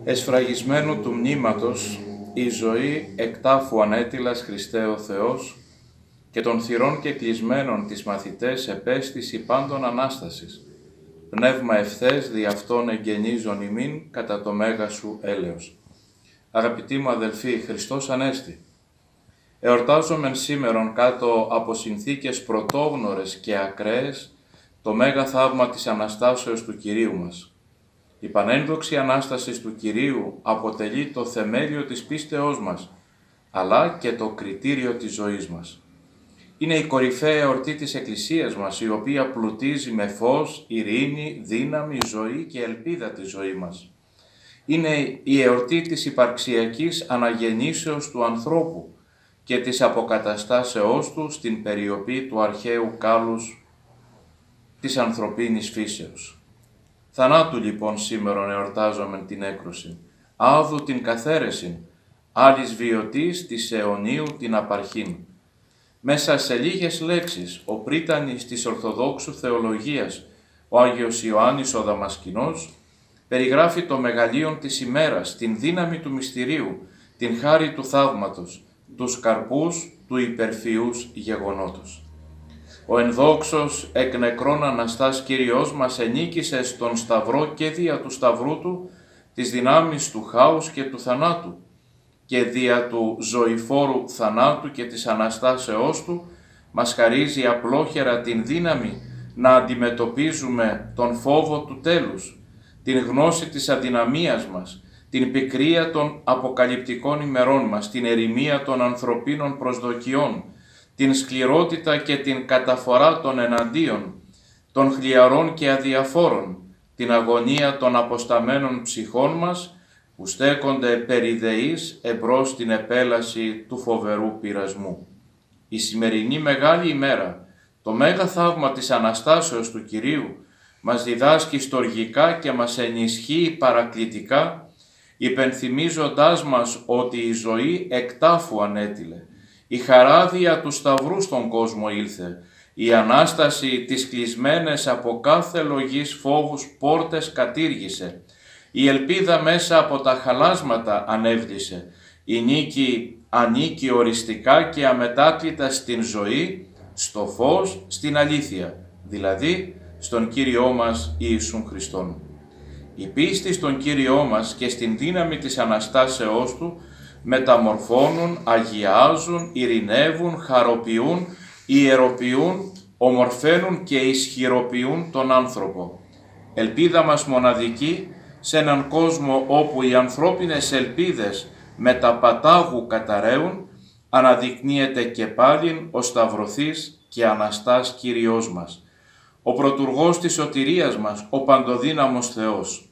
Εσφραγισμένου του μνήματος, η ζωή εκτάφου ανέτειλας Χριστέ ο Θεός, και των θυρών και κλεισμένων τις μαθητές επέστηση πάντων Ανάστασης. Πνεύμα ευθές δι' αυτόν εγγενίζον ημίν κατά το μέγα σου έλεος. Αγαπητοί μου αδελφοί, Χριστός Ανέστη. Εορτάζομεν σήμερον κάτω από συνθήκες πρωτόγνωρες και ακραίες το μέγα θαύμα της Αναστάσεως του Κυρίου μας. Η πανένδοξη Ανάσταση του Κυρίου αποτελεί το θεμέλιο της πίστεώς μας, αλλά και το κριτήριο της ζωής μας. Είναι η κορυφαία εορτή της Εκκλησίας μας, η οποία πλουτίζει με φως, ειρήνη, δύναμη, ζωή και ελπίδα τη ζωή μας. Είναι η εορτή της υπαρξιακής αναγεννήσεως του ανθρώπου και της αποκαταστάσεώς του στην περιοπή του αρχαίου κάλους της ανθρωπίνης φύσεως. Θανάτου λοιπόν σήμερον εορτάζομεν την έκρουση, άδου την καθαίρεσιν, άλλης βιωτής της αιωνίου την απαρχήν. Μέσα σε λίγες λέξεις, ο πρίτανης της Ορθοδόξου Θεολογίας, ο Άγιος Ιωάννης ο Δαμασκηνός, περιγράφει το μεγαλείον της ημέρας, την δύναμη του μυστηρίου, την χάρη του θαύματος, τους καρπούς του υπερφυούς γεγονότος. Ο ενδόξος εκ νεκρών Αναστάς Κύριος μας ενίκησε στον Σταυρό και δια του Σταυρού του τις δυνάμεις του χάους και του θανάτου, και δια του ζωηφόρου θανάτου και της Αναστάσεώς του μας χαρίζει απλόχερα την δύναμη να αντιμετωπίζουμε τον φόβο του τέλους, την γνώση της αδυναμίας μας, την πικρία των αποκαλυπτικών ημερών μας, την ερημία των ανθρωπίνων προσδοκιών, την σκληρότητα και την καταφορά των εναντίον, των χλιαρών και αδιαφόρων, την αγωνία των αποσταμένων ψυχών μας, που στέκονται περιδεείς εμπρός στην επέλαση του φοβερού πειρασμού. Η σημερινή μεγάλη ημέρα, το μέγα θαύμα της Αναστάσεως του Κυρίου, μας διδάσκει στοργικά και μας ενισχύει παρακλητικά, υπενθυμίζοντάς μας ότι η ζωή εκτάφου ανέτειλε, η χαράδια του Σταυρού στον κόσμο ήλθε, η Ανάσταση τις κλεισμένες από κάθε λογής φόβους πόρτες κατήργησε, η ελπίδα μέσα από τα χαλάσματα ανέβδησε, η νίκη ανήκει οριστικά και αμετάκλητα στην ζωή, στο φως, στην αλήθεια, δηλαδή στον Κύριό μας Ιησούν Χριστόν. Η πίστη στον Κύριό μας και στην δύναμη της Αναστάσεώς Του μεταμορφώνουν, αγιάζουν, ειρηνεύουν, χαροποιούν, ιεροποιούν, ομορφαίνουν και ισχυροποιούν τον άνθρωπο. Ελπίδα μας μοναδική σε έναν κόσμο όπου οι ανθρώπινες ελπίδες με τα πατάγου καταραίουν, αναδεικνύεται και πάλιν ο Σταυρωθής και Αναστάς Κύριός μας, ο πρωτουργός της σωτηρίας μας, ο παντοδύναμος Θεός.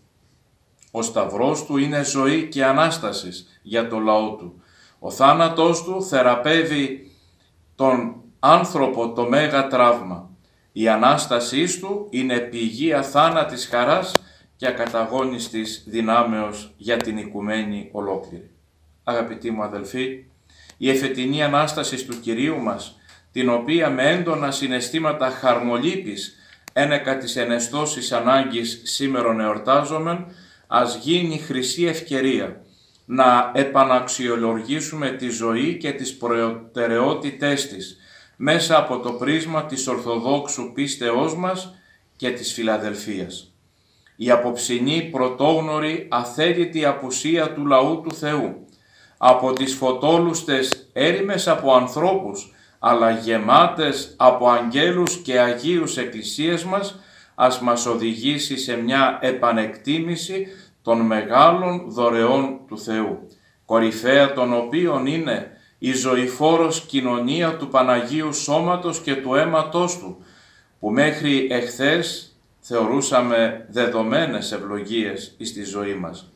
Ο Σταυρός Του είναι ζωή και Ανάστασης για το λαό Του. Ο θάνατός Του θεραπεύει τον άνθρωπο το μέγα τραύμα. Η Ανάστασής Του είναι πηγή αθάνατης χαράς και ακαταγώνιστης δυνάμεως για την οικουμένη ολόκληρη. Αγαπητοί μου αδελφοί, η εφετινή Ανάσταση του Κυρίου μας, την οποία με έντονα συναισθήματα χαρμολύπης ένεκα της ενεστώσης ανάγκης σήμερον εορτάζομεν, ας γίνει χρυσή ευκαιρία να επαναξιολογήσουμε τη ζωή και τις προτεραιότητές της μέσα από το πρίσμα της Ορθοδόξου πίστεώς μας και της Φιλαδελφίας. Η απόψινή πρωτόγνωρη αθέλητη απουσία του λαού του Θεού, από τις φωτόλουστες έρημες από ανθρώπους, αλλά γεμάτες από αγγέλους και αγίους εκκλησίες μας, ας μας οδηγήσει σε μια επανεκτίμηση των μεγάλων δωρεών του Θεού, κορυφαία των οποίων είναι η ζωηφόρος κοινωνία του Παναγίου Σώματος και του αίματός Του, που μέχρι εχθές θεωρούσαμε δεδομένες ευλογίες στη ζωή μας.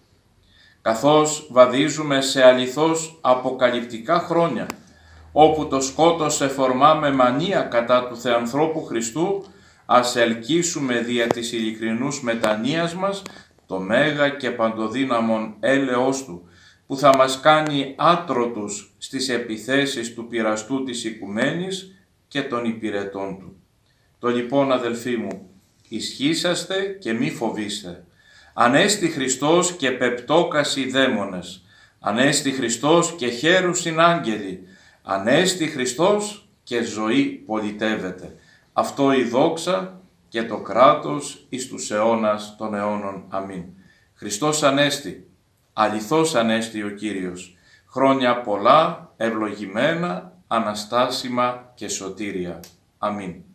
Καθώς βαδίζουμε σε αληθώς αποκαλυπτικά χρόνια, όπου το σκότος εφορμά με μανία κατά του Θεανθρώπου Χριστού, ας ελκύσουμε δια της ειλικρινούς μετανοίας μας το μέγα και παντοδύναμον έλεος Του, που θα μας κάνει άτρωτους στις επιθέσεις του πειραστού της οικουμένης και των υπηρετών Του. Το λοιπόν αδελφοί μου, ισχύσαστε και μη φοβήστε. Ανέστη Χριστός και πεπτόκας οι δαίμονες. Ανέστη Χριστός και χαίρουσιν άγγελοι. Ανέστη Χριστός και ζωή πολιτεύεται. Αυτό η δόξα και το κράτος εις τους αιώνας των αιώνων. Αμήν. Χριστός Ανέστη, αληθώς Ανέστη ο Κύριος. Χρόνια πολλά, ευλογημένα, αναστάσιμα και σωτήρια. Αμήν.